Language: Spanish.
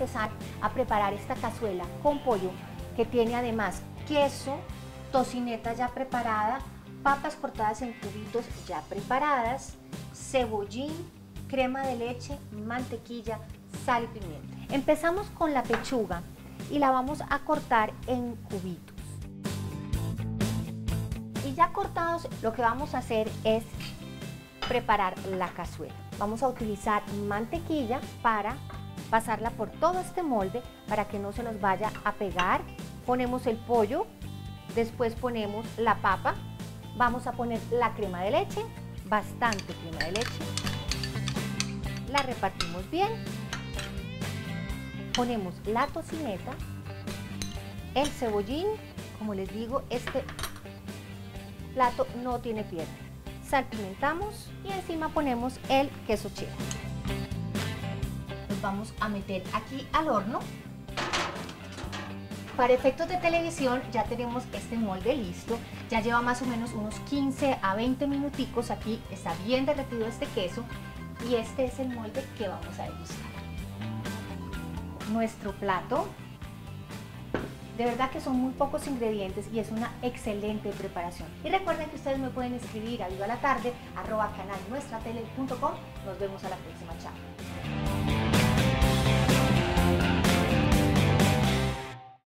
empezar a preparar esta cazuela con pollo que tiene además queso, tocineta ya preparada, papas cortadas en cubitos ya preparadas, cebollín, crema de leche, mantequilla, sal y pimienta. Empezamos con la pechuga y la vamos a cortar en cubitos. Y ya cortados, lo que vamos a hacer es preparar la cazuela. Vamos a utilizar mantequilla para pasarla por todo este molde para que no se nos vaya a pegar. Ponemos el pollo, después ponemos la papa, vamos a poner la crema de leche, bastante crema de leche, la repartimos bien, ponemos la tocineta, el cebollín, como les digo, este plato no tiene pierde. Salpimentamos y encima ponemos el queso cheddar. Los vamos a meter aquí al horno. Para efectos de televisión ya tenemos este molde listo, ya lleva más o menos unos 15 a 20 minuticos, aquí está bien derretido este queso y este es el molde que vamos a degustar. Nuestro plato, de verdad que son muy pocos ingredientes y es una excelente preparación. Y recuerden que ustedes me pueden escribir a viva la tarde @canalnuestratele.com. Nos vemos a la próxima, chao.